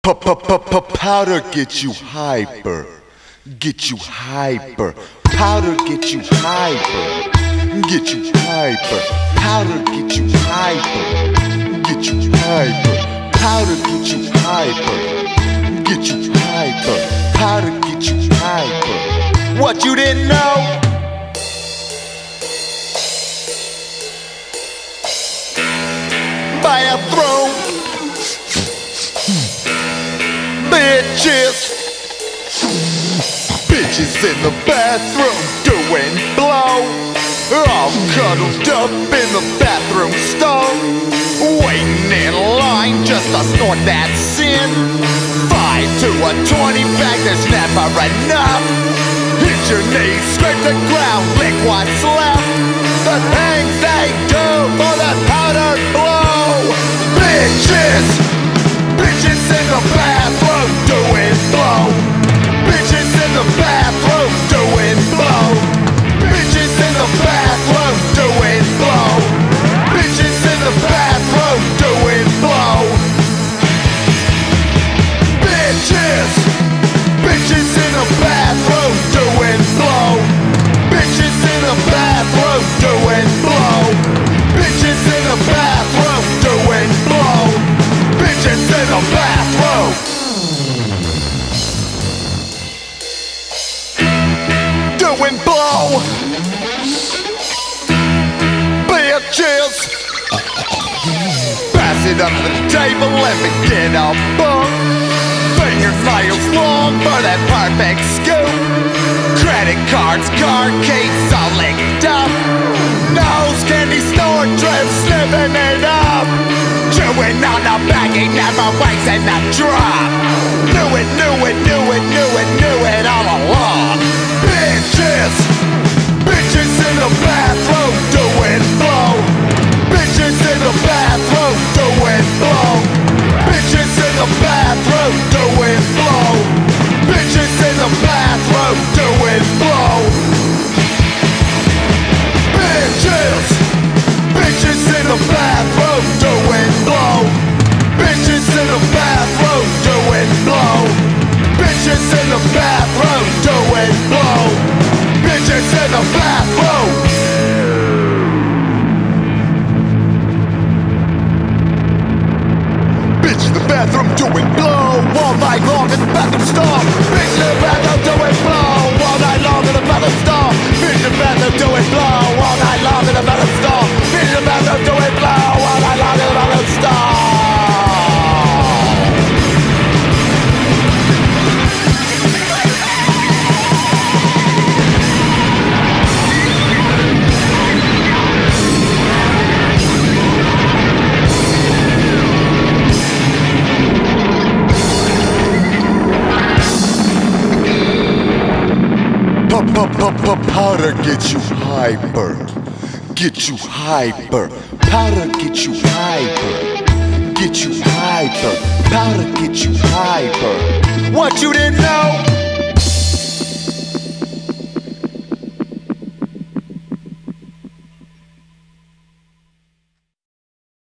Powder get you hyper, get you hyper. Powder get you hyper, get you hyper. Powder get you hyper, get you hyper. Powder get you hyper, get you hyper. Powder get you hyper. What you didn't know? Bathroom bitches, bitches in the bathroom doing blow, all cuddled up in the bathroom stall, waiting in line just to snort that sin. 5 to a 20 bag, there's never enough. Hit your knees, scrape the ground, lick what's left. The things they do for the powdered blow. Bitches, bitches in the bathroom doing blow. Bitches in the bathroom doing blow. Bitches in the bathroom doing blow. Bitches in the bathroom doing blow. Bitches, bitches in the bathroom doing blow. Bitches in the bathroom doing blow. Bitches in the bathroom doing blow. Bitches in the bathroom doing blow. Bitches, pass it under the table, let me get a bump. Fingernails long for that perfect scoop. Credit cards, car keys all licked up. Nose candy snort drip, sniffing it up. Chewing on the baggie, never wasting a drop. Knew it, knew it, knew it, knew it, knew it all along. Bitches, bitches in the bathroom doing blow. Bitches in the bathroom doing blow. Bitches in the bathroom doing blow. Bitches in the bathroom doing blow. Bitches, bitches in the bathroom doing blow. Bitches in the bathroom doing blow. Bitches in the bathroom doing blow. Bitches in the bathroom. Bitch in the bathroom doing blow all night long in the bathroom stall. Bitch in the bathroom doing blow all night long in the bathroom stall. Bitch in the bathroom doing blow all night long in the bathroom stall. Bitch in the bathroom doing blow all night long in the bathroom stall. Powder get you hyper, get you hyper. Powder get you hyper, get you hyper. Powder get you hyper. What you didn't know?